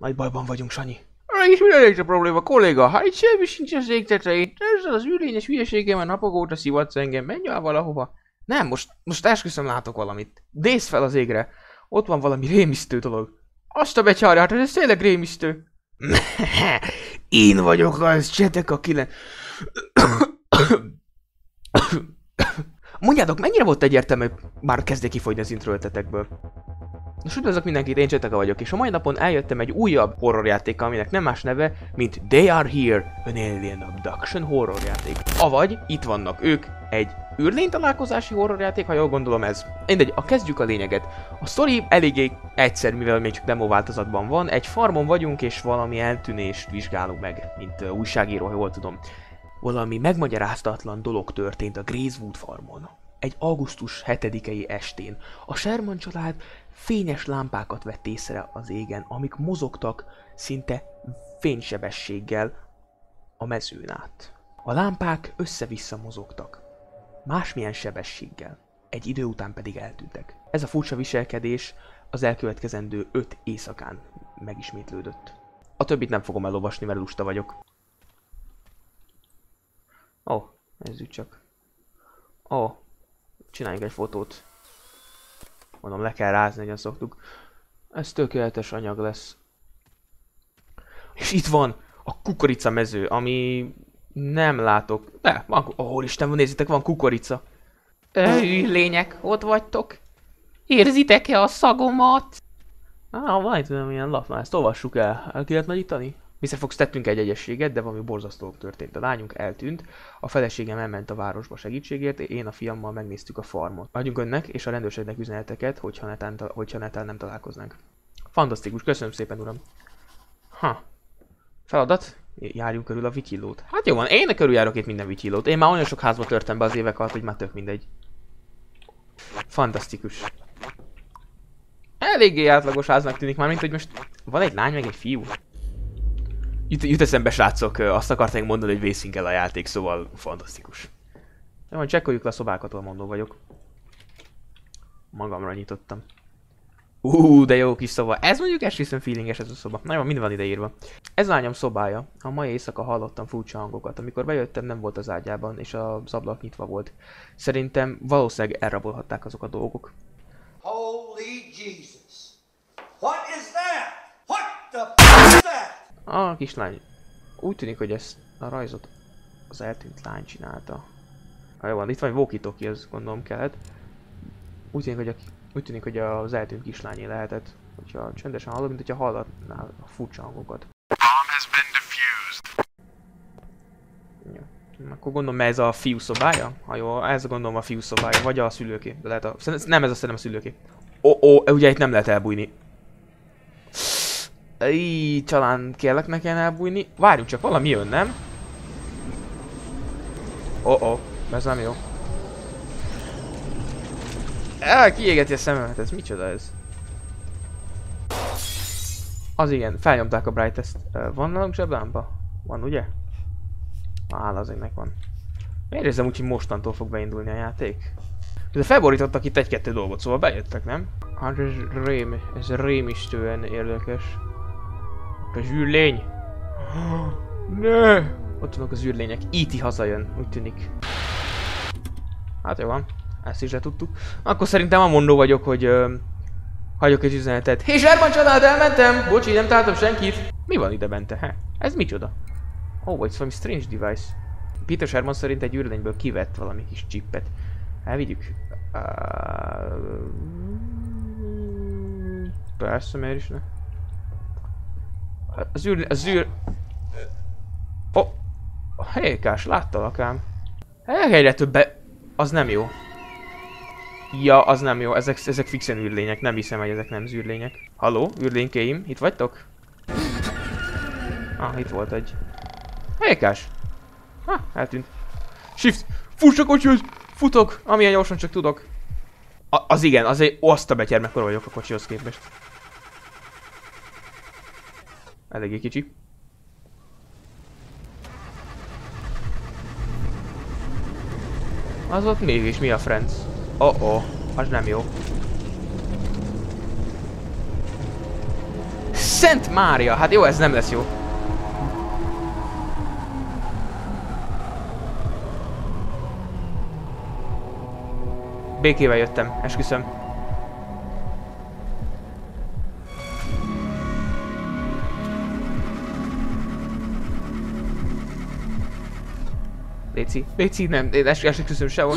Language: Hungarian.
Majd bajban vagyunk, Sanyi. És mi a probléma, kolléga? Hát itt semmi sincs az ég tetején. Ezzel az űrlényes hülyeségemmel napok óta szivatsz engem. Menj el valahova. Nem, most esküszöm látok valamit. Nézd fel az égre. Ott van valami rémisztő dolog. Azt a becsárját, ez tényleg rémisztő. Én vagyok az, csetek a kilen... Mondjátok, mennyire volt egyértelmű, már kezdek kifogyni az introötletekből. Nos, üdvözlök mindenkit, én Cseteka vagyok, és a mai napon eljöttem egy újabb horrorjátékkal, aminek nem más neve, mint They Are Here, an Alien Abduction horrorjáték. Avagy itt vannak ők, egy űrlény találkozási horrorjáték, ha jól gondolom ez. Mindegy, kezdjük a lényeget. A sztori eléggé egyszerű, mivel még csak demo változatban van. Egy farmon vagyunk, és valami eltűnést vizsgálunk meg, mint újságíró, ha jól tudom. Valami megmagyaráztatlan dolog történt a Gracewood farmon. Egy augusztus 7-i estén a Sherman család fényes lámpákat vett észre az égen, amik mozogtak szinte fénysebességgel a mezőn át. A lámpák össze-vissza mozogtak, másmilyen sebességgel, egy idő után pedig eltűntek. Ez a furcsa viselkedés az elkövetkezendő 5 éjszakán megismétlődött. A többit nem fogom elolvasni, mert lusta vagyok. Ó, nézzük csak. Ó, csináljunk egy fotót. Mondom, le kell rázni, hogyan szoktuk. Ez tökéletes anyag lesz. És itt van a kukorica mező, ami nem látok. De, van, Isten, nézzétek, van kukorica. Lények, ott vagytok? Érzitek-e a szagomat? Van itt ilyen lap, már ezt olvassuk el ki lehet nagyítani? Mr. Fox, tettünk egy egyességet, de valami borzasztó történt. A lányunk eltűnt, a feleségem elment a városba segítségért, én a fiammal megnéztük a farmot. Adjunk önnek és a rendőrségnek üzeneteket, hogyha netán nem találkoznánk. Fantasztikus, köszönöm szépen, uram. Feladat? Járjunk körül a Vikillót. Hát jó van, én körüljárok itt minden Vikillót. Én már olyan sok házba törtem be az évek alatt, hogy már tök mindegy. Fantasztikus. Eléggé átlagos háznak tűnik már, mint hogy most van egy lány meg egy fiú. Jut eszembe, srácok, azt akartam mondani, hogy vészünk el a játék, szóval fantasztikus. De majd csekkoljuk le a szobákat, ahol mondó vagyok. Magamra nyitottam. De jó kis szoba. Ez mondjuk esküszöm feelinges ez a szoba. Na jó, minden van ideírva. Ez a lányom szobája. A mai éjszaka hallottam furcsa hangokat. Amikor bejöttem, nem volt az ágyában, és az ablak nyitva volt. Szerintem valószínűleg elrabolhatták azok a dolgok. Holy Jesus! What is that? What the f is that? A kislány. Úgy tűnik, hogy ezt a rajzot az eltűnt lány csinálta. Jó van, itt van egy walkie-talkie, az gondolom kellett. Úgy tűnik, hogy az eltűnt kislányé lehetett. Hogyha csendesen hallod, mint hogyha hallatnál a furcsa hangokat. Ja. Akkor gondolom, ez a fiú szobája? Ha jó, ez gondolom a fiú szobája, vagy a szülőké. De lehet nem, ez azt hiszem a szülőké. Ugye itt nem lehet elbújni. Talán kellek nekem elbújni. Várjunk csak, valami jön, nem? Ez nem jó. Kiégeti a szememet, ez micsoda ez? Az igen, felnyomták a brightest. Van nálunk zseblámpa? Van, ugye? Hála az ennek van. Miért érzem úgy, hogy mostantól fog beindulni a játék? De felborítottak itt egy-kettő dolgot, szóval bejöttek, nem? Hát ez rémisztően érdekes. A zsűrlény! Ne! Ott vannak az űrlények. E.T. hazajön, úgy tűnik. Hát jó van. Ezt is letudtuk. Akkor szerintem a mondó vagyok, hogy hagyok egy üzenetet. Hé, Sherman család, elmentem! Bocsi, nem találtam senkit. Mi van ide bente? Ez micsoda? Vagy valami strange device. Peter Sherman szerint egy űrlényből kivett valami kis chippet. Elvigyük. Persze, miért is ne? Az űr... Hékás, láttalak ám. Egyre többe... Az nem jó. Ja, az nem jó. Ezek fixen űrlények. Nem hiszem, hogy ezek nem űrlények. Halló, űrlénykéim, itt vagytok? Itt volt egy. Hékás. Eltűnt. Shift! Fuss a kocsihoz! Futok! Amilyen gyorsan csak tudok. Az igen, azért azt a betyár, mekkora vagyok a kocsihoz képest. Eléggé kicsi. Az ott mégis mi a franc? Az nem jó. Szent Mária! Hát jó, ez nem lesz jó. Békével jöttem, esküszöm. Léci, nem, én esküszöm sehol.